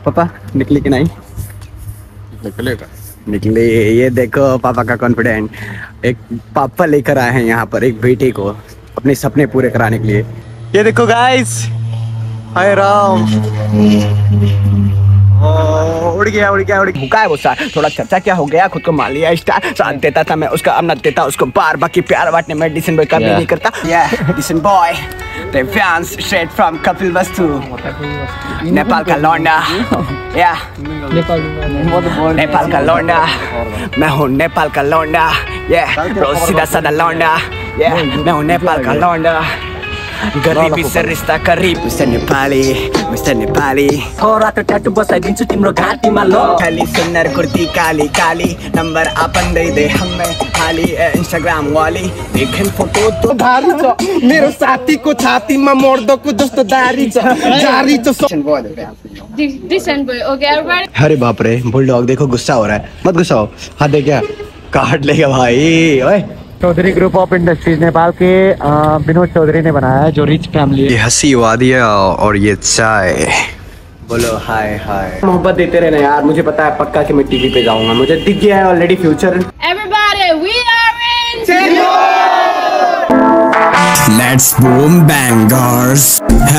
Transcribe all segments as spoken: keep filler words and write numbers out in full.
पापा निकली कि नहीं? निकलेगा, निकले। ये देखो पापा का कॉन्फिडेंट। एक पापा लेकर आए हैं यहाँ पर एक बेटे को अपने सपने पूरे कराने के लिए। ये देखो गाइस, हाय राम, उड़ गया उड़ गया उड़ गया। भूखा है वो सार, थोड़ा चर्चा क्या हो गया, खुद को मान लिया स्टार। साथ देता था मैं उसका, अब न देता उसको बार। बाकी प्यार बांटने में डिसेंट बॉय कभी नहीं करता। yeah, decent boy Divyansh straight from Kapilvastu, Nepal का लौंडा। या नेपाल का लौंडा, मैं हूँ नेपाल का लौंडा। ये रोज सीधा साधा लौंडा। ये मैं हूँ नेपाल का लौंडा। गरीबी से रिश्ता करीब, मिस्टर नेपाली, मिस्टर नेपाली। हो रातो ट्याटु बसाइदिन्छु तिम्रो घाँटीमा लो। खाली सुन्दर कुर्ती काली काली, नम्बर आपन दे दे हमें हाली। इन्स्टाग्राम वाली देखेन फोटो तो भारी छ, मेरो साथीको छातीमा मर्दको जस्तो दारी छ, जारी छ। Decent boy okay everybody. अरे बाप रे, बुलडॉग देखो गुस्सा हो रहा है। मत गुस्सा हो, हाथ दे क्या काट लेगा भाई। ओए, Chaudhary group of industries Nepal के विनोद चौधरी ने बनाया है, जो रिच फैमिली है। ये हंसी वादिया और ये चाय। बोलो हाय हाय। मोहब्बत देते रहना यार, मुझे पता है पक्का कि मैं टीवी पे जाऊंगा, मुझे दिख गया है already future. Everybody we are in let's boom bangers.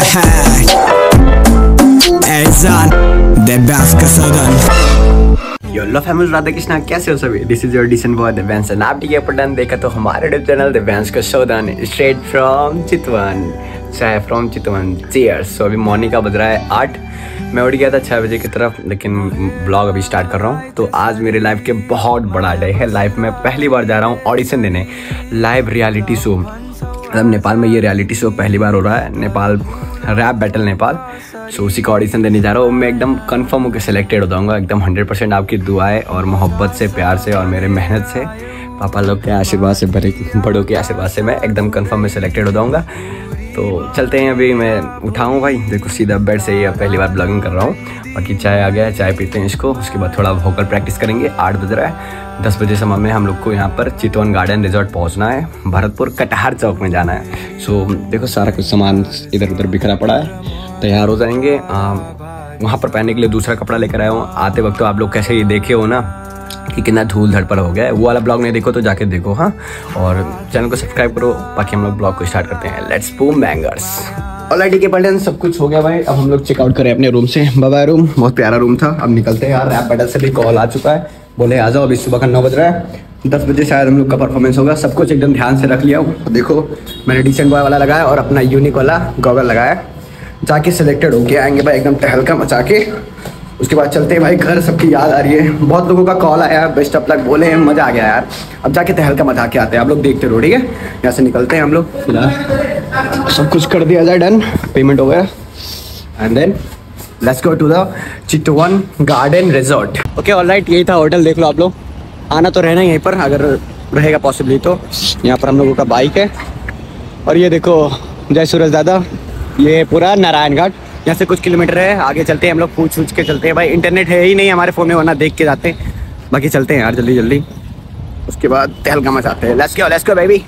ऐसान देवदास का सदन। योलो फैमिली, राधा कृष्णा, कैसे हो सभी? This is your decent boy Divyansh. आप टिके पटन देखा तो हमारे यूट्यूब चैनल दिव्यांश का सौदान स्ट्रेट फ्रॉम चितवन, चाय फ्रॉम चितवन। चीयर्स। सो अभी मॉर्निंग का बज रहा है आठ। मैं उठ गया था छः बजे की तरफ, लेकिन ब्लॉग अभी स्टार्ट कर रहा हूँ। तो आज मेरे लाइफ के बहुत बड़ा डे है। लाइफ में पहली बार जा रहा हूँ ऑडिशन देने, लाइव रियलिटी शो। मतलब नेपाल में ये रियलिटी शो पहली बार हो रहा है, Nepal rap battle Nepal. So उसी का ऑडिशन देने जा रहा हूँ। मैं एकदम कंफर्म होकर सिलेक्टेड हो जाऊँगा, एकदम हंड्रेड परसेंट आपकी दुआएं और मोहब्बत से, प्यार से और मेरे मेहनत से, पापा लोग के आशीर्वाद से, बड़े बड़ों के आशीर्वाद से मैं एकदम कंफर्म में सिलेक्टेड हो जाऊँगा। तो चलते हैं, अभी मैं उठाऊँ भाई। देखो सीधा बेड से ही पहली बार ब्लॉगिंग कर रहा हूँ। बाकी चाय आ गया है, चाय पीते हैं इसको, उसके बाद थोड़ा वोकल प्रैक्टिस करेंगे। आठ बज रहा है, दस बजे समय में हम लोग को यहाँ पर चितवन गार्डन रिजॉर्ट पहुँचना है, भरतपुर कटहर चौक में जाना है। सो देखो सारा कुछ सामान इधर उधर बिखरा पड़ा है, तैयार हो जाएंगे। वहाँ पर पहनने के लिए दूसरा कपड़ा लेकर आया हूँ। आते वक्त तो आप लोग कैसे ही देखे हो ना कि कितना धूल धड़ पर हो गया है। वो वाला ब्लॉग नहीं देखो तो जाके देखो, हाँ। और चैनल को सब्सक्राइब करो। बाकी हम लोग ब्लॉग को स्टार्ट करते हैं। Let's boom bangers. ऑलरेडी के पटन सब कुछ हो गया भाई। अब हम लोग चेकआउट करें अपने रूम से। बाबा रूम बहुत प्यारा रूम था। अब निकलते हैं यार। रैप बैटल से भी कॉल आ चुका है, बोले आ जाओ। अभी सुबह का नौ बज रहा है, दस बजे शायद हम लोग का परफॉर्मेंस होगा। सब कुछ एकदम ध्यान से रख लिया हूँ। देखो मैंने डिसेंट बॉय वाला लगाया और अपना यूनिक वाला गॉगल लगाया। जाके सिलेक्टेड होके आएंगे भाई एकदम टहलका मचा के। उसके बाद चलते हैं भाई घर। सबकी याद आ रही है, बहुत लोगों का कॉल आया, बेस्ट ऑफ लक बोले, मज़ा आ गया यार। अब जाके तहलका मचा के आते हैं। आप लोग देखते रहो, ठीक है। यहाँ से निकलते हैं हम लोग। फिलहाल सब कुछ कर दिया जाए, डन, पेमेंट हो गया। And then let's go to the Chitwan garden resort. Okay alright, यही था होटल। देख लो आप लोग, आना तो रहना यहीं पर अगर रहेगा पॉसिबली तो। यहाँ पर हम लोगों का बाइक है। और ये देखो जय सूरज दादा, ये पूरा नारायण घाट। यहाँ से कुछ किलोमीटर है, आगे चलते हैं हम लोग। पूछ पूछ के चलते हैं भाई, इंटरनेट है ही नहीं हमारे फ़ोन में, वरना देख के जाते हैं। बाकी चलते हैं यार जल्दी जल्दी, उसके बाद तहलका मचाते हैं। Let's go let's go baby.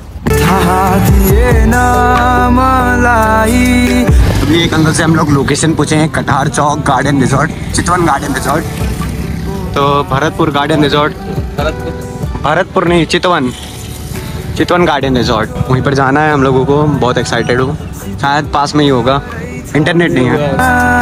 अभी एक अंकल से हम लोग लोकेशन पूछे हैं, कटहर चौक garden resort, Chitwan garden resort. तो भरतपुर गार्डन रिजॉर्ट, भरतपुर नहीं चितवन, चितवन गार्डन रिजॉर्ट, वहीं पर जाना है हम लोगों को। बहुत एक्साइटेड हूँ, शायद पास में ही होगा, इंटरनेट नहीं है।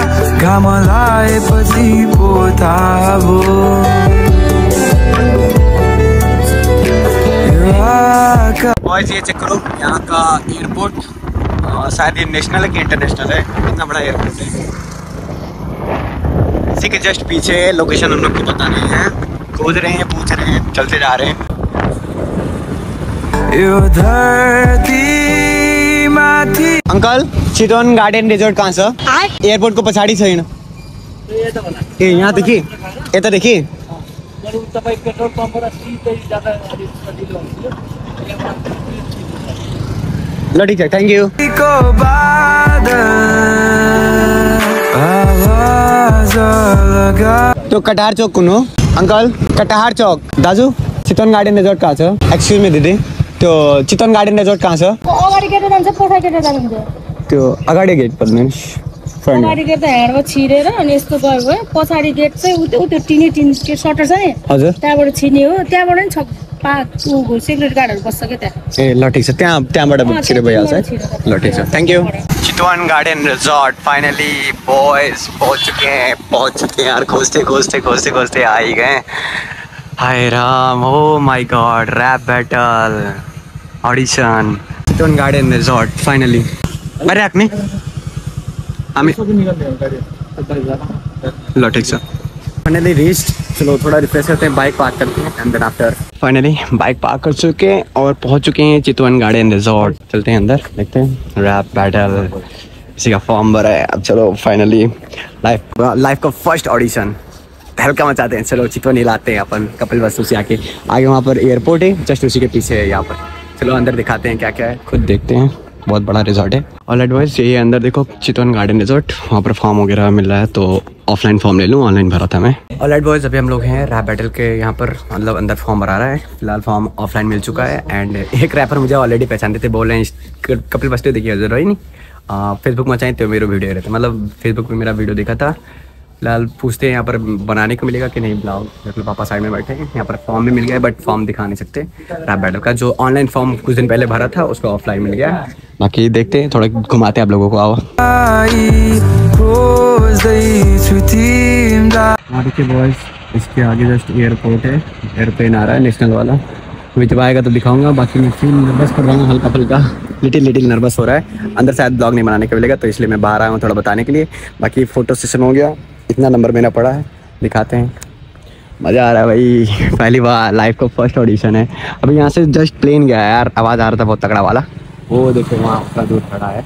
बॉयज ये चेक करो यहाँ का एयरपोर्ट, शायद ये नेशनल है कि इंटरनेशनल है, इतना बड़ा एयरपोर्ट है। इसी के जस्ट पीछे लोकेशन हम लोग को पता नहीं है, खोज रहे हैं, पूछ रहे हैं, चलते जा रहे हैं। अंकल चितवन गार्डन रिजॉर्ट कहाँ से? एयरपोर्ट को पछाड़ी छ हिँड। ए यहाँ देखिए, ये तो देखिए। ल ठीक है, थैंक यू। तो कटहर चौक कुन हो अंकल? कटहर चौक दाजु, चितवन गार्डन रिजॉर्ट कहाँ छ? एक्सक्यूज मी दिदी, त्यो चितवन गार्डन रिजॉर्ट कहाँ छ? अगाडि गेट जान्छ, पछाडि गेट जान्छ। त्यो अगाडि गेट पर्दैन। अगाडि गेट त ह्यान्डबाट छिरेर अनि यस्तो गयो भयो पछाडि गेट चाहिँ उ त्यो त्यो टिनी टिन के सटर छ नि हजुर त्यहाँबाट छिने हो त्यहाँबाट नि छ पाँच ऊ सिक्युरिटी गार्डहरू बस्छ क्या त्यहाँ ए ल ठिक छ त्यहाँ त्यहाँबाट छिटो भइहाल्छ है ल ठिक छ thank you Chitwan garden resort finally boys पहुंच चुके हैं पहुंच चुके हैं यार खोजते खोजते खोजते खोजते आ ही गए हाय राम oh my god rap battle audition Chitwan garden resort finally अरे आपने हमें लो ठीक है फाइनली रीच्ड चलो थोड़ा रिफ्रेश करते हैं बाइक पार्क करते हैं and then after finally bike park कर चुके हैं और पहुंच चुके हैं चितवन गार्डन रिजॉर्ट चलते हैं अंदर देखते हैं रैप बैटल इसी का फॉर्म भरा है अब चलो फाइनली लाइफ लाइफ का फर्स्ट ऑडिशन तहलका मचाते हैं चलो चितवन हिलाते हैं अपन कपिल वस्तु से आके आगे वहाँ पर एयरपोर्ट है जस्ट उसी के पीछे है यहाँ पर चलो अंदर दिखाते हैं क्या क्या है खुद देखते हैं बहुत बड़ा रिजॉर्ट है ऑल एडवाइस यही अंदर देखो चितवन गार्डन रिजॉर्ट वहाँ पर फॉर्म वगैरह मिल रहा है तो ऑफलाइन फॉर्म ले लूँ ऑनलाइन भरा था मैं ऑल एडवाइस अभी हम लोग हैं रैप बैटल के यहाँ पर मतलब अंदर फॉर्म भरा रहा है फिलहाल फॉर्म ऑफलाइन मिल चुका है एंड एक रैपर मुझे ऑलरेडी पहचानते थे बोल रहे हैं कपिल वस्तु देखिए जरूर ही नहीं फेसबुक में चाहिए तो मेरे वीडियो रहते मतलब फेसबुक पे मेरा वीडियो देखा था फिलहाल पूछते हैं यहाँ पर बनाने को मिलेगा कि नहीं ब्लॉग मतलब पापा साइड में बैठे हैं यहाँ पर फॉर्म भी मिल गया बट फॉर्म दिखा नहीं सकते रैप बैटल का जो ऑनलाइन फॉर्म कुछ दिन पहले भरा था उसका ऑफलाइन मिल गया बाकी देखते हैं थोड़ा घुमाते हैं आप लोगों को आओ देखिए बॉयज इसके आगे जस्ट एयरपोर्ट है एयरप्लेन आ रहा है नेशनल वाला अभी जब आएगा तो दिखाऊंगा बाकी मैं फील नर्वस कर रहा हूँ हल्का फुल्का लिटिल लिटिल नर्वस हो रहा है अंदर शायद ब्लॉग नहीं बनाने को मिलेगा तो इसलिए मैं बाहर आया हूँ थोड़ा बताने के लिए बाकी फ़ोटो सेशन हो गया इतना नंबर मेरा पड़ा है दिखाते हैं मज़ा आ रहा है भाई पहली बार लाइफ का फर्स्ट ऑडिशन है अभी यहाँ से जस्ट प्लेन गया है यार आवाज़ आ रहा था बहुत तगड़ा वाला वो देखो वहाँ उसका दूर खड़ा है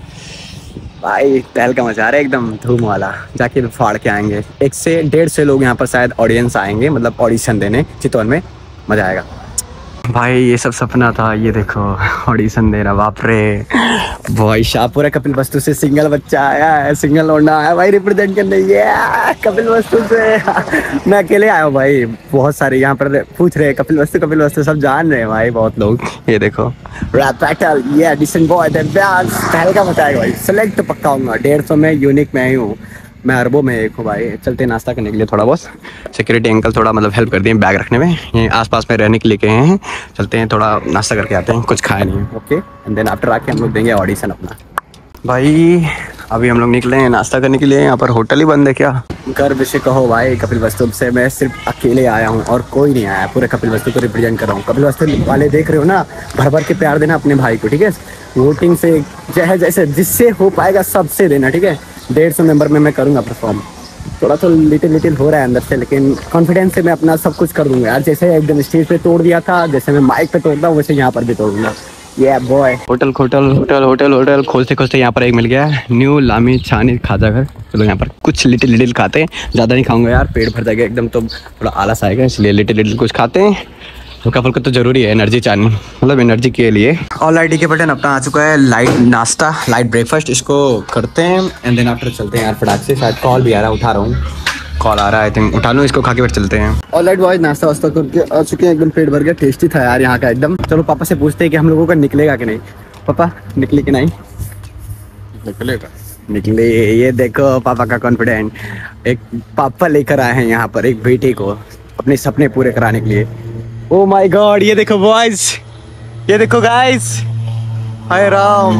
भाई तहल का मचा रहा है एकदम धूम वाला जाके फाड़ के आएंगे एक से डेढ़ से लोग यहाँ पर शायद ऑडियंस आएंगे मतलब ऑडिशन देने चितवन में मज़ा आएगा भाई ये सब सपना था ये देखो ऑडिशन दे रहा बाप रे भाई शाहपुरा कपिल वस्तु से सिंगल बच्चा आया है सिंगल लौंडा आया भाई रिप्रेजेंट करने ये कपिल वस्तु से मैं अकेले आया हूँ भाई बहुत सारे यहाँ पर पूछ रहे हैं कपिल वस्तु कपिल वस्तु सब जान रहे हैं भाई बहुत लोग ये देखो रैप बैटल ये डिसेंट बॉय तहलका मचाएगा भाई सेलेक्ट तो पक्का हूँगा डेढ़ सौ में यूनिक में ही हूँ मैं अरबों में एक हूँ भाई चलते नाश्ता करने के लिए थोड़ा बहुत सिक्योरिटी अंकल थोड़ा मतलब हेल्प कर दिए बैग रखने में ये आसपास में रहने के लिए कहे हैं चलते हैं थोड़ा नाश्ता करके आते हैं कुछ खाया नहीं है ओके एंड देन आफ्टर आके हम लोग देंगे ऑडिशन अपना भाई अभी हम लोग निकले हैं नाश्ता करने के लिए यहाँ पर होटल ही बंद है क्या गर्व से कहो भाई कपिल वस्तु से मैं सिर्फ अकेले आया हूँ और कोई नहीं आया पूरे कपिल वस्तु को रिप्रेजेंट कर रहा हूँ कपिल वस्तु वाले देख रहे हो ना भर भर के प्यार देना अपने भाई को ठीक है वोटिंग से चाहे जैसे जिससे हो पाएगा सबसे देना ठीक है डेढ़ सौ मेंबर में मैं करूँगा परफॉर्म थोड़ा तो लिटिल लिटिल हो रहा है अंदर से लेकिन कॉन्फिडेंस से मैं अपना सब कुछ कर दूंगा यार जैसे एकदम स्टेज पे तोड़ दिया था जैसे मैं माइक पे तोड़ता हूँ वैसे यहाँ पर भी तोड़ूंगा ये boy hotel hotel hotel hotel hotel खोजते खोजते यहाँ पर एक मिल गया न्यू लामी छानी खाजा घर चलो यहाँ पर कुछ लिटिल लिटिल खाते हैं ज़्यादा नहीं खाऊंगा यार पेट भर जाएगा एकदम तो थोड़ा आलस आएगा इसलिए लिटिल लिटिल कुछ खाते हैं हल्का फुल्का तो जरूरी है एनर्जी चाहिए मतलब एनर्जी के लिए ऑल आई डी के बटन अपना आ चुका है लाइट नाश्ता लाइट ब्रेकफास्ट इसको करते हैं एंड देन आफ्टर चलते हैं यार फटाक से शायद कॉल भी आ रहा है उठा रहा हूँ कॉल आ रहा है आई थिंक उठा लूँ इसको खा के फिर चलते हैं ऑल राइट बॉयज नाश्ता वास्ता करके आ चुके हैं एकदम पेट भर गया टेस्टी था यार यहाँ का एकदम चलो पापा से पूछते हैं कि हम लोगों का निकलेगा कि नहीं पापा निकले कि नहीं निकलेगा निकले ये देखो पापा का कॉन्फिडेंट एक पापा लेकर आए हैं यहाँ पर एक बेटे को अपने सपने पूरे कराने के लिए ओ माय गॉड ये देखो बॉयज ये देखो गाइस हाय राम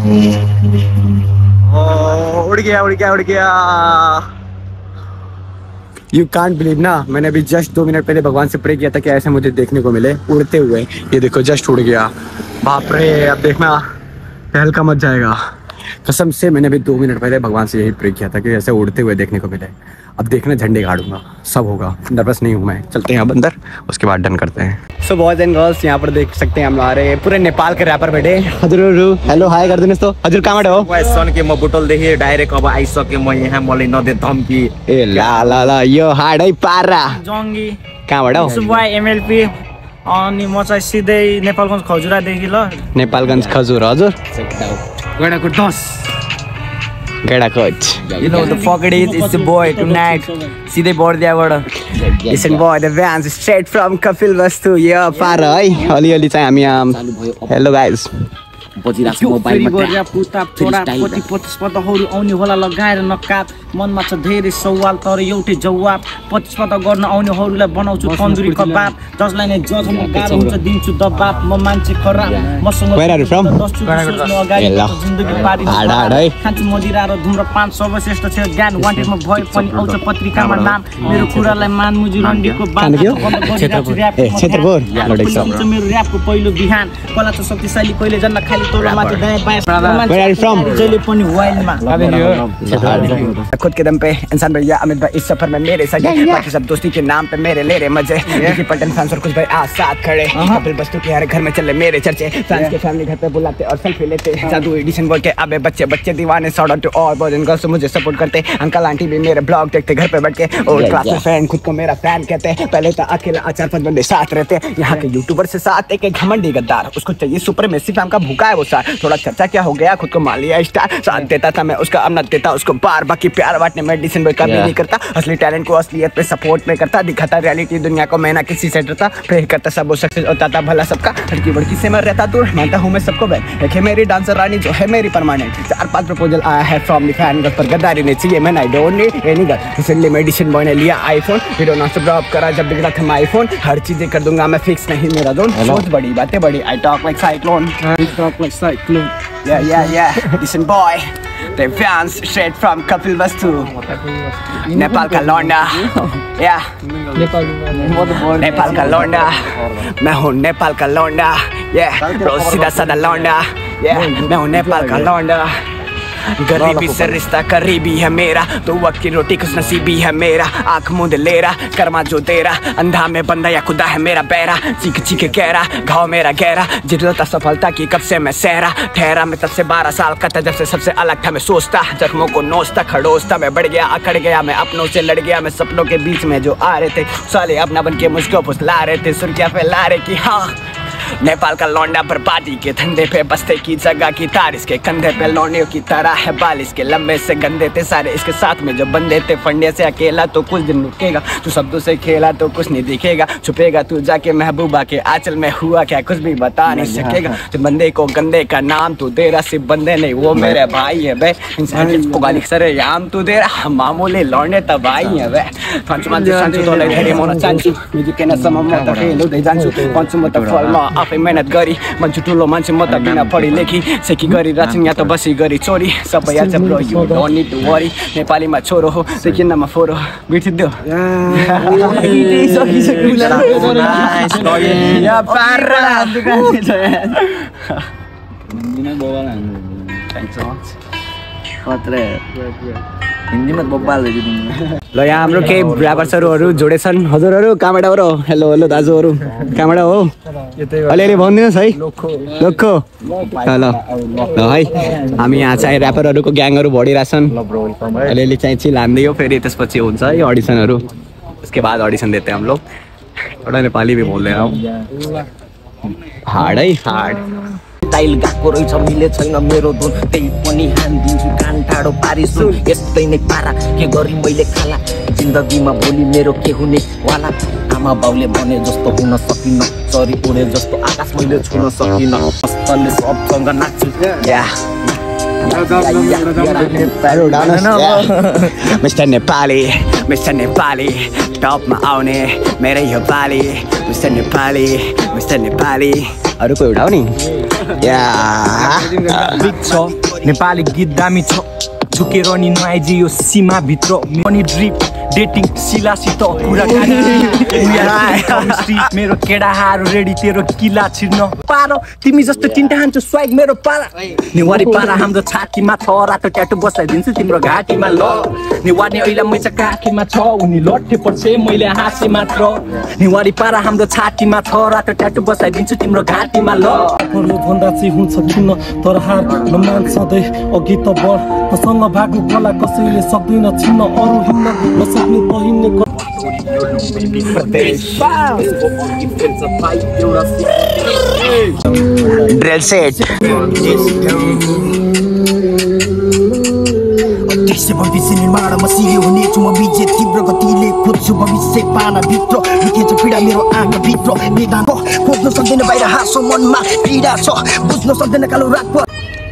उड़ गया उड़ गया उड़ गया यू कांट बिलीव ना मैंने अभी जस्ट दो मिनट पहले भगवान से प्रे किया था कि ऐसे मुझे देखने को मिले उड़ते हुए ये देखो जस्ट उड़ गया बाप रे अब देखना तहलका मच जाएगा कसम से मैंने अभी दो मिनट पहले भगवान से यही प्रे किया था कि ऐसे उड़ते हुए देखने को मिले अब देखना झंडे गाड़ूंगा सब होगा नर्वस नहीं हूँ मैं चलते हैं अब अंदर उसके बाद डन करते हैं सो बॉयज एंड गर्ल्स यहाँ पर देख सकते हैं हम आ रहे हैं पूरे नेपाल के रैपर बैठे हजुर हेलो हाई गरिदिनुहोस् त हजुर कहाँबाट हो सन के म बुटोलदेखि डाइरेक्ट अब आइसके म यहाँ मलाई नदे धम्की ए ला ला ला यो हाडै पारा जङ्गी कहाँबाट हो सुबाई एमएलपी अनि म चाहिँ सिधै नेपालगञ्ज खजुरादेखि ल नेपालगञ्ज खजुर हजुर गडाको दस गडाकोच You know the fuck it is, it's the boy tonight. सिधै बर्दियाबाट Listen boy, the vans straight from Kapil Vastu. Yeah, पारा है अलिअलि चाहिँ हामी हेलो गाइज बजिरहेको छ मोबाइलमा पुता छोरा पति प्रतिस्पर्धाहरू आउने होला लगाएर नकाब मनमा छ धेरै सवाल तर एउटै जवाब प्रतिस्पर्धा गर्न आउनेहरूलाई बनाउँछु तन्दुरी कबाब जसलाई नै जजमा गाह्रो हुन्छ दिन्छु दबाब म मान्छे खराब मसँग जिन्दगी पारी खान्छु मदिरा र धुम्रपान सर्वश्रेष्ठ छ ज्ञान वान्टेडमा भए पनि आउँछ पत्रिकामा नाम मेरो कुरालाई मान मुजी रन्डीको बात मेरो ऱ्यापको पहिलो बिहान कला छ शक्तिशाली कहिले जन्म खाली तोला माथि दायाँ बायाँ जहिले पनि वाइल्डमा खुद के दम पे इंसान भैया अमित भाई इस सफर में मेरे सगे बाकी सब दोस्ती के नाम पे मेरे ले रहे मजे विकी पटन फैंस और कुछ भाई आज साथ खड़े कपिल बस्तु के हर घर में चले मेरे चर्चे फैंस के फैमिली घर पे बुलाते और सेल्फी लेते जादू एडिशन बोल के अबे बच्चे बच्चे दीवाने shout out to all boys and girls मुझे सपोर्ट करते अंकल आंटी भी मेरे ब्लॉग देखते घर पे बैठ के और क्लास में फ्रेंड खुद को मेरा फैन कहते पहले तो अकेला चार पांच बंदे साथ रहते यहाँ के यूट्यूबर से साथ एक एक घमंडी गद्दार उसको चाहिए सुपरमेसी फैम का भूखा है वो सार थोड़ा चर्चा क्या हो गया खुद को मान लिया स्टार साथ देता था मैं उसका अब न देता उसको बार बाकी प्यार बांटने में डिसन बॉय कभी नहीं करता असली टैलेंट को असलियत पे सपोर्ट में करता दिखाता रियलिटी दुनिया को मैं ना किसी से डरता प्रे करता सब वो सक्सेस होता था भला सबका लड़की बड़की से मैं रहता दूर मानता हूँ मैं सबको बैठ देखे मेरी डांसर रानी जो है मेरी परमानेंट चार पांच प्रपोजल आया है फ्रॉम द फैन पर गद्दारी नहीं चाहिए मैं I don't need any girl इसलिए मैं डिसन बॉय ने लिया iPhone video non stop drop करा जब बिगड़ा था माय फोन हर चीजें कर दूंगा मैं फिक्स नहीं मेरा जोन सोच बड़ी बातें बड़ी I talk like cyclone talk like cyclone Yeah, yeah, yeah. Listen, boy. The fans straight from Kapil Vastu. Nepal ka londa. Yeah. Nepal ka londa. मैं हूँ नेपाल का लौंडा. Yeah. रोज सीधा साधा लौंडा. Yeah. मैं हूँ नेपाल का लौंडा. गरीबी से रिश्ता करीबी है मेरा तो वक्त की रोटी कुछ नसीबी है मेरा आँख मुंह लेरा कर्मा जो तेरा अंधा में बंदा या खुदा है मेरा पैरा चीख चीख कह रहा घाव मेरा गहरा जितना सफलता की कब से मैं सहरा ठहरा मैं तब से बारह साल का था जब से सबसे अलग था मैं सोचता जख्मों को नोचता खड़ोसता मैं बढ़ गया अकड़ गया मैं अपनों से लड़ गया मैं सपनों के बीच में जो आ रहे थे साले अपना बन के मुझको फुसला रहे थे सुर्खियां फैला रहे कि हाँ नेपाल का लौंडा बर्बादी के धंधे पे बस्ते की जगह की तार इसके कंधे पे लौंडियों की तरह है बाल इसके लंबे से गंदे थे सारे इसके साथ में जो बंदे थे फंडे से अकेला तो कुछ दिन रुकेगा तू शब्दों से खेला तो कुछ नहीं दिखेगा छुपेगा तू जाके महबूबा के आंचल में हुआ क्या कुछ भी बता नहीं सकेगा तो बंदे को गंदे का नाम तू दे रहा सिर्फ बंदे नहीं वो मेरे भाई है बे इंसान गाली सरे याम तू दे रहा मामूली लौंडे तबाही है बे पंचमा जान्छु तँलाई धेरै मन चाहन्छु म्युजिक केनासम्म म त फेल हुँदै जान्छु भन्छु म त फलमा आफै मेहनत गरी मान्छे ठुलो मान्छे म त बिना पढी लेखी सेकी गरी राछिन या त बसी गरी चोरी सबै याद छ bro you don't need to worry नेपालीमा छोरो हो सेकिनमा फोरो बिर्सिदियो या पारा हिन्दीमा बब्बाल ल यहाँ हाम्रो केही ऱ्यापर्सहरू जोडेछन् हजुरहरू कहाँबाट हो र हेलो हेलो दाजुहरू कहाँबाट हो अलिअलि भनिदिनुहोस् है लोखो ल ल है हामी यहाँ चाहिँ ऱ्यापरहरूको ग्याङहरू बढिरहेछन् अलिअलि चाहिँ चिल हान्दै हो फेरि त्यसपछि हुन्छ है अडिसनहरू उसके बाद अडिसन देते हम लोग थोड़ा नेपाली भी बोल रहे हैं हार्ड है हार्ड टाइल गएको रहेछ मिले छैन मेरो धुन त्यही पनि हानिदिन्छु कान टाढो पारिसु यस्तै नै पारा के गरी मैले खाला जिन्दगीमा भोलि मेरो के हुने वाला आमा बाउले भने जस्तो हुन सकिन चरी उडे जस्तो आकाश मैले छुन सकिन हस्तले सबसँग नाच्छु मिस्टर नेपाली मिस्टर नेपाली टपमा आउने मेरै हो पाली मिस्टर नेपाली मिस्टर नेपाली अरू कोही एउटा हो नि बिग छ नेपाली गीत दामी छ झुकेर नि नआइजी यो सीमाभित्र मनी ड्रिप डेटिङ सिलासित कुराकानी मेरो केडाहरू रेडी तेरो किला छिर्न पारो तिमी जस्तो चिन्ता हान्छु स्वाइग मेरो पारा निवारी पारा हाम्रो छातीमा छ रातो ट्याटु बसाइदिन्छु तिम्रो घाँटीमा ल निवारी अहिले मैचा काखीमा छ उनी लट्ठे पर्छ मैले हाँसे मात्र निवारी पारा हाम्रो छातीमा छ रातो ट्याटु बसाइदिन्छु तिम्रो घाँटीमा ल पर्नु भन्दा चाहिँ हुन्छ किन तर हार नमान सधैँ अघि त बढ तसँग भाग्नु कला कसैले सक्दैन छिन्न अरू हिँड्न नसक्ने पहिने ड्रिल सेट देशे भविष्य निर्माणमा सिरे हुनेछु म विजय तीव्र गतिले खोज्छु भविष्य पाना भित्र लुकेछ पीडा मेरो आँखा भित्र वेदनाको खोज्न सक्दैन बाहिर हाँसो मनमा पीडा छ बुझ्न सक्दैन कालो रात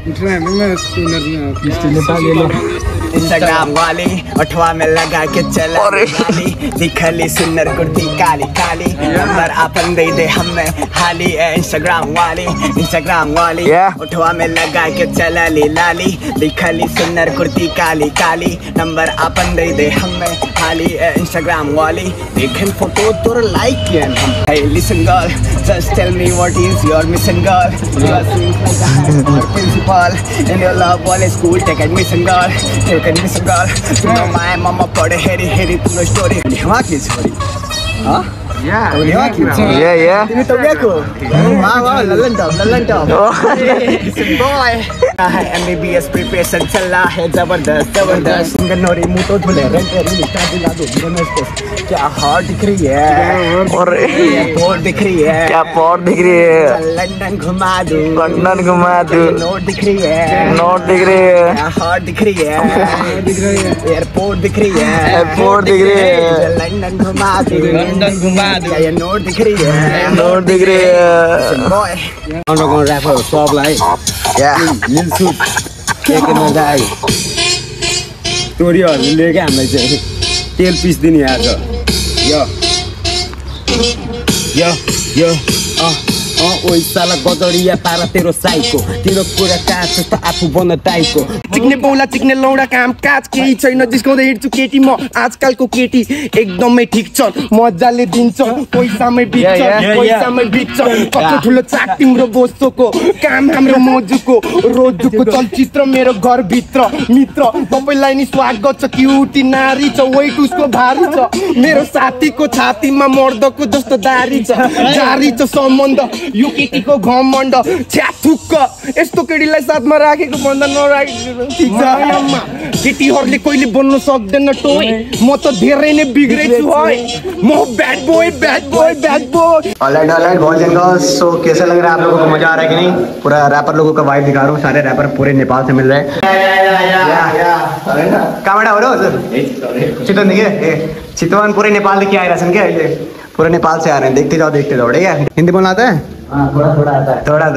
इंस्टाग्राम वाली अठवा में लगा के चला गाली दिखली सुंदर कुर्ती काली काली नंबर अपन दे दे हमें हाली इंस्टाग्राम वाली इंस्टाग्राम वाली अठवा में लगा के चला ली लाली दिखली सुंदर कुर्ती काली काली नंबर अपन दे दे हमें हाली इंस्टाग्राम वाली देखें फोटो तोर लाइक किया hey listen girl just tell me what is your mission girl you are seems like a principal in your love wall school take admission girl take admission girl you know my mama पढ़े हेरी हेरी तुम story वहाँ की story हाँ Yeah, yeah, Yeah, yeah. Ini tahu aku. Wow, wow, lalan dam, lalan dam. Listen boy. M B B S preparation चला है जबरदस्त जबरदस्त. गनोरी मुँह तो धुले रंग करी निकाल दिला दो गनोरी क्या हॉट दिख रही है और एयरपोर्ट दिख रही है क्या पोर्ट दिख रही है लंदन घुमा दूँ लंदन घुमा दूँ नोट दिख रही है नोट दिख रही है क्या हॉट दिख रही है एयरपोर्ट दिख रही है एयरपोर्ट दिख रही है लंदन घुमा दूँ लंदन घुमा क्या ये नोट दिख रही है नोट दिख रही है boy अन्डरग्राउन्ड ऱ्यापर सबलाई लिन्सु के के मजा आयो स्टोरीहरूले क्या हामीलाई चाहिँ तेल पिस दिने आज यो यो यो अँ अँ ओइ साला गदरिया पारा तेरो साइको तेरो कुरा काँच त आफू बन्न टाइको चिक्ने बौला चिक्ने लौडा काम काज केही छैन जिस्काउँदै हिँड्छु केटी म आजकलको केटी एकदमै ठिक छ मजाले दिन्छ पैसामै बित्छ पैसामै बित्छ कस्तो ठुलो चाक तिम्रो बोसोको काम हाम्रो मजुको रोजुको चलचित्र मेरो घरभित्र मित्र तपाईँलाई नि स्वागत छ क्युटी नारी छ वेट उसको भारी छ मेरो साथीको छातीमा मर्दको जस्तो दारी छ जारी छ सम्बन्ध यो केटीको घमण्ड छ्याथुक्क यस्तो केटीलाई साथमा राखेको भन्दा नराखेको ठिक छ केटीहरूले कहिले बोल्न सक्दैन टोय म त धेरै नै बिग्रेछु है म bad boy bad boy bad boy alright alright बहुत जन गर्ल्स सो कैसा लग रहा है आप लोगों को मजा आ रहा है कि नहीं पूरा रैपर लोगों का वाइब दिखा रहा हूँ सारे रैपर पूरे नेपाल से मिल रहे हैं कहाँ हो रहा हो सर चितवन देखिए चितवन पूरे नेपाल देखिए आए रहा क्या पूरे नेपाल से आ रहे हैं देखते जाओ देखते जाओ ठीक है हिंदी बोलना आता है थोड़ा थोड़ा आता है थोड़ा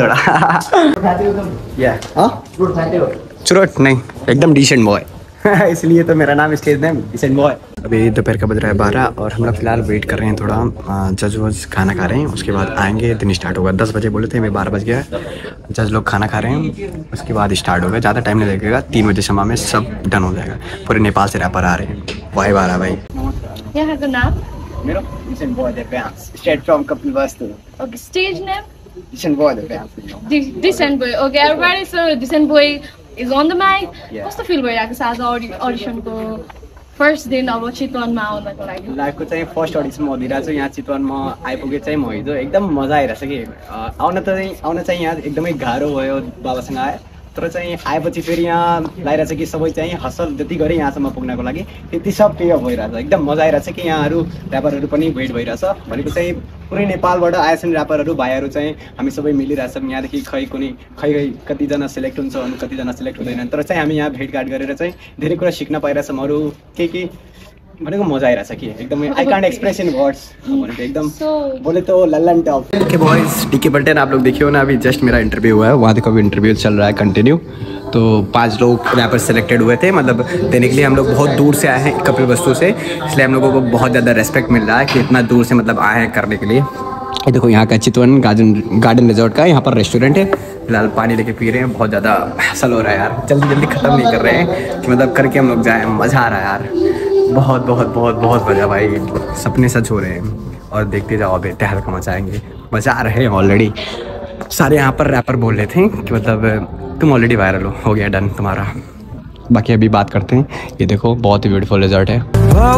थोड़ा चुरट नहीं एकदम डिसेंट बॉय इसलिए तो मेरा नाम स्टेज नेम डिसेंट बॉय अभी दोपहर का बज रहा है बारह और हम लोग फिलहाल वेट कर रहे हैं थोड़ा जज वज खाना खा रहे हैं उसके बाद आएंगे दिन स्टार्ट होगा दस बजे बोले थे हमें बारह बज गया जज लोग खाना खा रहे हैं उसके बाद स्टार्ट होगा ज़्यादा टाइम नहीं लगेगा तीन बजे समय में सब डन हो जाएगा पूरे नेपाल से रैपर आ रहे हैं वाइब आ रहा भाई यहाँ का नाम मेरो decent boy the Bains straight from Kapilvastu Okay, stage name? Decent boy the Bains De- Decent Boy. Okay, everybody, so Decent Boy is on the mic. कस्तो feel भइरहेको छ आज अडिसनको फर्स्ट दिन अब चितवनमा आउनको लागि? लाइफको चाहिँ फर्स्ट अडिसन म दिइरहेको छु यहाँ चितवनमा आइपुगे चाहिँ म हिजो एकदम मजा आइरहेछ कि आउन त चाहिँ आउन चाहिँ यहाँ एकदमै गाह्रो भयो बाबासँग आए तर चाहिँ आएपछि फेरि यहाँ लागिरहेछ कि सबै चाहिँ हसल जति गरे यहाँसम्म पुग्नको लागि त्यति सब पे अफ भइरहेछ एकदम मजा आइरहेछ कि यहाँहरू ऱ्यापरहरू पनि भेट भइरहेछ भनेको चाहिँ पुरै नेपालबाट आएछन् ऱ्यापरहरू भाइहरू चाहिँ हामी सबै मिलिरहेछौँ यहाँदेखि खै कुनै खै खै कतिजना सिलेक्ट हुन्छ अनि कतिजना सिलेक्ट हुँदैनन् तर चाहिँ हामी यहाँ भेटघाट गरेर चाहिँ धेरै कुरा सिक्न पाइरहेछौँ अरू के के भनेको मजा आइरहेछ कि एकदमै I can't express in words भनेको एकदम बोले तो लल्लन टॉप ओके बॉयज डीके बल्टन आप लोग देखिए ना अभी जस्ट मेरा इंटरव्यू हुआ है वहाँ देखो अभी इंटरव्यू चल रहा है कंटिन्यू तो पांच लोग रैपर सेलेक्टेड हुए थे मतलब देने के लिए हम लोग बहुत दूर से आए हैं कपिलवस्तु से इसलिए हम लोगों को बहुत ज़्यादा रेस्पेक्ट मिल रहा है कि इतना दूर से मतलब आए हैं करने के लिए ये देखो यहाँ का चितवन गार्डन गार्डन रिजॉर्ट का यहाँ पर रेस्टोरेंट है फिलहाल पानी लेके पी रहे हैं बहुत ज़्यादा हसल हो रहा है यार जल्दी जल्दी ख़त्म नहीं कर रहे हैं कि मतलब करके हम लोग जाएँ मज़ा आ रहा है यार बहुत बहुत बहुत बहुत मज़ा भाई सपने सच हो रहे हैं और देखते जाओ अभी टहल का मचाएंगे मज़ा आ रहे हैं ऑलरेडी सारे यहाँ पर रैपर बोल रहे थे कि मतलब तुम ऑलरेडी वायरल हो हो गया डन तुम्हारा बाकी अभी बात करते हैं ये देखो बहुत ही ब्यूटीफुल रिजॉर्ट है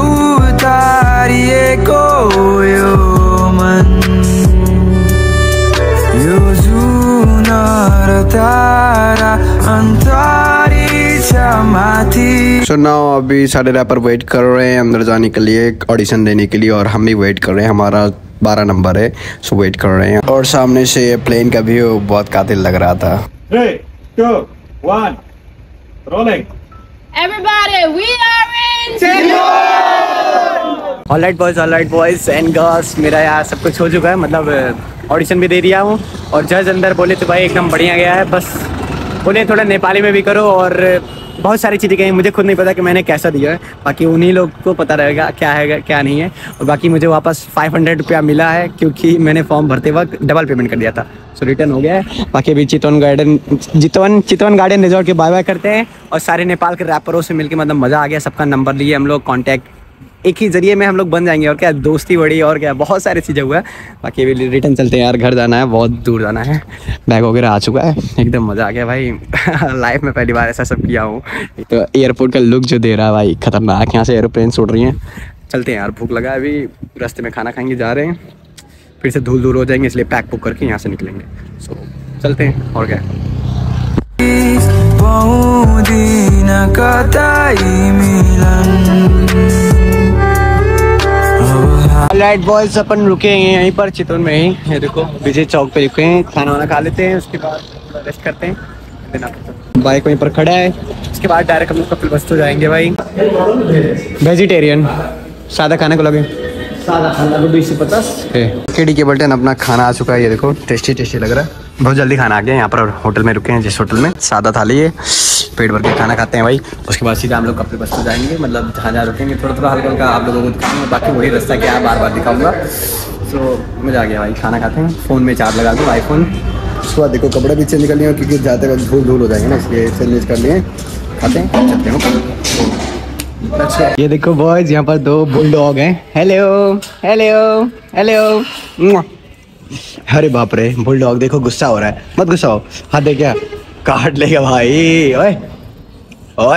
सो नाउ अभी सारे रैपर वेट कर रहे हैं अंदर जाने के लिए ऑडिशन देने के लिए और हम भी वेट कर रहे हैं हमारा बारह नंबर है सो वेट कर रहे हैं और सामने से प्लेन का व्यू बहुत कातिल लग रहा था Three, two, one, rolling. Everybody, we are in alright boys alright boys and girls, मेरा यार सब कुछ हो चुका है, मतलब ऑडिशन भी दे दिया हूँ और जज अंदर बोले तो भाई एकदम बढ़िया गया है, बस बोले थोड़ा नेपाली में भी करो और बहुत सारी चीज़ें कहीं मुझे खुद नहीं पता कि मैंने कैसा दिया है, बाकी उन्हीं लोग को पता रहेगा क्या है क्या नहीं है। और बाकी मुझे वापस फाइव हंड्रेड रुपया मिला है क्योंकि मैंने फॉर्म भरते वक्त डबल पेमेंट कर दिया था, सो रिटर्न हो गया है। बाकी अभी Chitwan garden Chitwan Chitwan garden resort के बाय बाय करते हैं और सारे नेपाल के रैपरों से मिलकर मतलब मज़ा आ गया, सबका नंबर लिए हम लोग, कॉन्टैक्ट एक ही जरिए में हम लोग बन जाएंगे और क्या दोस्ती बढ़ी और क्या बहुत सारी चीज़ें हुआ है। बाकी अभी रिटर्न चलते हैं यार, घर जाना है, बहुत दूर जाना है, बैग वगैरह आ चुका है, एकदम मज़ा आ गया भाई। लाइफ में पहली बार ऐसा सब किया हूँ। तो एयरपोर्ट का लुक जो दे रहा है भाई खतरनाक, यहाँ से एरोप्लेन उड़ रही हैं। चलते हैं यार, भूख लगा है, अभी रास्ते में खाना खाएंगे जा रहे हैं, फिर से धूल धूल हो जाएंगे इसलिए पैक पुक करके यहाँ से निकलेंगे। सो चलते हैं और क्या। ऑलराइट बॉयज, अपन रुके हैं यहीं पर चितवन में ही, ये देखो विजय चौक पे रुके हैं, खाना वाना खा लेते हैं, उसके बाद रेस्ट करते हैं। बाइक वहीं पर खड़ा है, उसके बाद डायरेक्ट हम लोग कपिलवस्तु जाएंगे भाई। वेजिटेरियन सादा खाने को लगे, सादा खाना को बीस से पचास। केडी के बटन अपना खाना आ चुका है, ये देखो टेस्टी टेस्टी लग रहा है, बहुत जल्दी खाना आ गया। यहाँ पर होटल में रुके हैं, जिस होटल में सादा थाली है, पेट भर के खाना खाते हैं भाई। उसके बाद सीधा हम लोग कपिलवस्तु जाएंगे, मतलब जहाँ जहाँ रुकेंगे थोड़ा थोड़ा हल्का हल्का आप लोगों को दिखाऊंगा, बाकी वही रास्ता क्या है बार बार दिखाऊंगा। सो मज़ा आ गया भाई, खाना खाते हैं, फ़ोन में चार्ज लगा दूँ आईफोन। उसके बाद देखो कपड़े भी चेंज कर लिए क्योंकि जाते वक्त धूल धूल हो जाएंगे ना, इसलिए चेंज कर लिए, खाते हैं चलते हैं। ये देखो बॉयज, यहाँ पर दो बुलडॉग हैं। Hello hello hello. अरे बाप रे, बुलडॉग देखो गुस्सा हो रहा है, मत गुस्सा हो, हाथ दे क्या काट लेगा भाई, ओए ओए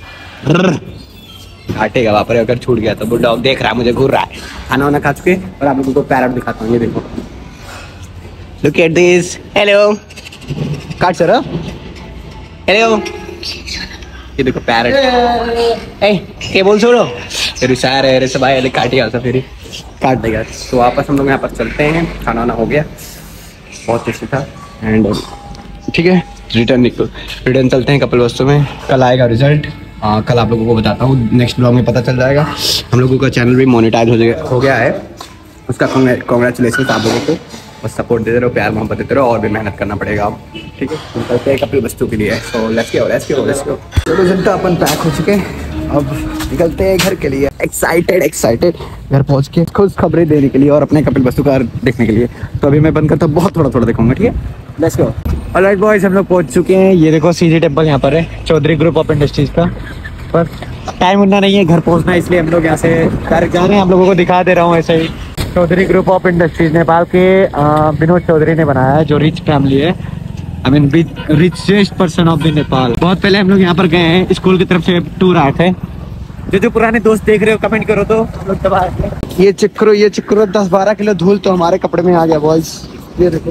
काटेगा बाप रे अगर छूट गया तो। बुलडॉग देख रहा है मुझे, घूर रहा है। खाना वाना खा चुके और आप लोगों को पैरट दिखाता हूँ, ये देखो, लुक एट दिस। हेलो काट सर, हेलो, ये देखो पैरट। ए क्या बोल छोड़ो, फिर सारे अरे सब आए काटेगा तो फिर काट देगा। तो वापस हम लोग यहाँ पर चलते हैं, खाना वाना हो गया, बहुत टेस्टी था एंड ठीक है, रिटर्न निकल रिटर्न चलते हैं कपिलवस्तु में। कल आएगा रिजल्ट, आ, कल आप लोगों को बताता हूँ, नेक्स्ट ब्लॉग में पता चल जाएगा। हम लोगों का चैनल भी मोनेटाइज हो गया हो गया है, उसका कॉन्ग्रेचुलेसन आप लोगों को, बस सपोर्ट देते रहो, प्यार मोहब्बत देते रहो और भी मेहनत करना पड़ेगा अब, ठीक है। हम चलते हैं कपिलवस्तु के लिए। So let's go let's go let's go. चलो जनता अपन पैक हो चुके हैं, अब निकलते हैं घर के लिए। एक्साइटेड एक्साइटेड घर पहुंच के खुद खबरें देने के लिए और अपने कपिलवस्तु का देखने के लिए। तो अभी मैं बंद करता हूँ, बहुत थोड़ा थोड़ा देखूंगा, ठीक है, लेट्स गो। ऑलराइट बॉयज, हम लोग पहुंच चुके हैं, ये देखो सीजी टेम्पल यहाँ पर है, चौधरी ग्रुप ऑफ इंडस्ट्रीज का, पर टाइम उतना नहीं है घर पहुँचना, इसलिए हम लोग यहाँ से डायरेक्ट जा रहे हैं। आप लोगों को दिखा दे रहा हूँ ऐसे ही। Chaudhary group of industries Nepal के विनोद चौधरी ने बनाया है, जो रिच फैमिली है, I mean richest person of the Nepal. बहुत पहले हम लोग यहाँ पर गए हैं, स्कूल की तरफ से टूर आए थे। जो जो पुराने दोस्त देख रहे हो कमेंट करो तो लोग दबा। ये चेक करो ये चेक करो, दस बारह किलो धूल तो हमारे कपड़े में आ गया बॉयज। ये देखो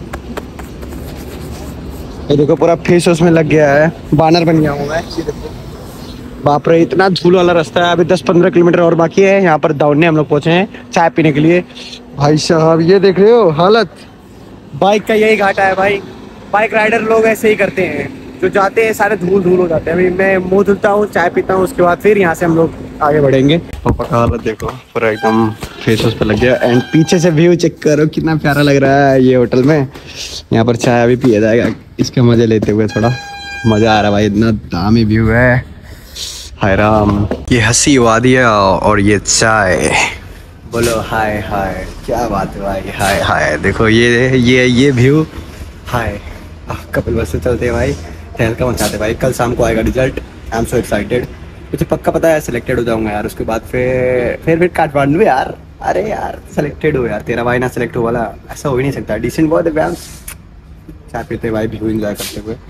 ये देखो पूरा फेस उसमें लग गया है, बानर बन गया हूँ मैं। ये देखो बाप रे, इतना धूल वाला रास्ता है। अभी दस पंद्रह किलोमीटर और बाकी है। यहाँ पर दौड़ने हम लोग पहुंचे हैं चाय पीने के लिए। भाई साहब ये देख रहे हो हालत, बाइक का यही घाटा है भाई। बाइक राइडर लोग ऐसे ही करते हैं, जो जाते हैं सारे धूल धूल हो जाते हैं। अभी मैं मुंह धुलता हूँ, चाय पीता हूँ, उसके बाद फिर यहाँ से हम लोग आगे बढ़ेंगे। पापा का हालत देखो, पूरा एकदम फेस उस पर लग गया। एंड पीछे से व्यू चेक करो, कितना प्यारा लग रहा है ये होटल में। यहाँ पर चाय अभी पिया जाएगा, इसके मजे लेते हुए थोड़ा मजा आ रहा है भाई। इतना दामी व्यू है, हाय राम। ये हंसी वादियाँ और ये चाय, बोलो हाय हाय, क्या बात है भाई, हाय हाय। देखो ये ये ये व्यू, हाय। कपिलवस्तु चलते हैं भाई, तहलका मचाते भाई। कल शाम को आएगा result, I am so excited. मुझे पक्का पता है सिलेक्टेड हो जाऊंगा यार। उसके बाद फिर फिर फिर काठमांडू यार। अरे यार सिलेक्टेड हो यार, तेरा भाई ना सिलेक्ट हो वाला, ऐसा हो ही नहीं सकता। डिसेंट बहुत है, चाय पीते भाई, व्यू एंजॉय करते हुए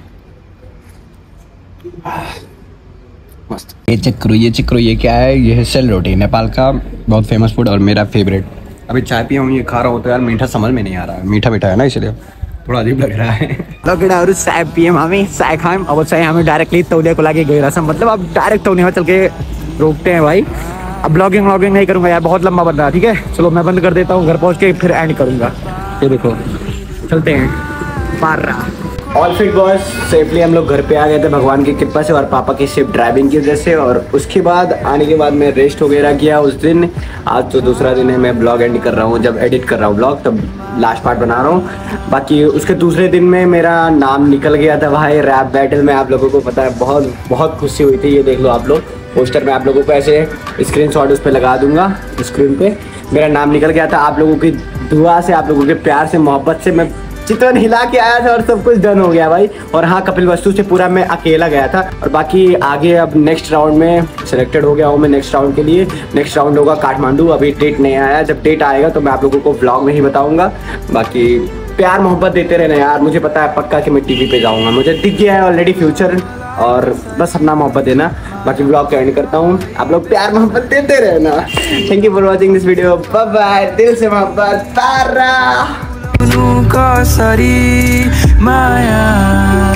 मस्त। ये चेक करो ये चेक करो, ये क्या है, ये है सेल रोटी, नेपाल का बहुत फेमस फूड और मेरा फेवरेट। अभी चाय पिया हूँ, ये खा रहा हूँ तो यार मीठा समझ में नहीं आ रहा है। मीठा मीठा है ना, इसलिए थोड़ा अजीब लग रहा है। लोग चाय पिए हमें चाय खाएं, अब चाय हमें डायरेक्टली तौलिया को लाके गए रसम, मतलब अब डायरेक्ट तौलिया में चल के रोकते हैं भाई। अब ब्लॉगिंग व्लॉगिंग नहीं करूँगा यार, बहुत लंबा बन रहा है। ठीक है चलो मैं बंद कर देता हूँ, घर पहुँच के फिर एंड करूँगा। ये देखो चलते हैं पार्रा। ऑल फिट बॉस सेफली हम लोग घर पे आ गए थे भगवान की कृपा से और पापा की सिर्फ ड्राइविंग की वजह से। और उसके बाद आने के बाद मैं रेस्ट वगैरह किया उस दिन। आज तो दूसरा दिन है, मैं ब्लॉग एडिट कर रहा हूँ। जब एडिट कर रहा हूँ ब्लॉग तब लास्ट पार्ट बना रहा हूँ। बाकी उसके दूसरे दिन में मेरा नाम निकल गया था भाई रैप बैटल में। आप लोगों को पता है बहुत बहुत खुशी हुई थी। ये देख लो आप लोग पोस्टर में, आप लोगों को ऐसे स्क्रीन शॉट उस पर लगा दूंगा स्क्रीन पे। मेरा नाम निकल गया था। आप लोगों की दुआ से, आप लोगों के प्यार से, मोहब्बत से मैं चितवन हिला के आया था और सब कुछ डन हो गया भाई। और हाँ, कपिल वस्तु से पूरा मैं अकेला गया था। और बाकी आगे अब नेक्स्ट राउंड में सिलेक्टेड हो गया हूँ मैं नेक्स्ट राउंड के लिए। नेक्स्ट राउंड होगा काठमांडू। अभी डेट नहीं आया, जब डेट आएगा तो मैं आप लोगों को व्लॉग में ही बताऊंगा। बाकी प्यार मोहब्बत देते रहना यार। मुझे पता है पक्का कि मैं टीवी पे जाऊँगा, मुझे दिख गया है ऑलरेडी फ्यूचर। और बस अपना मोहब्बत देना। बाकी ब्लॉग का एंड करता हूँ। आप लोग प्यार मोहब्बत देते रहना। Thank you for watching this video. Bye bye. दिल से मोहब्बत। तारा Nunca seria Maya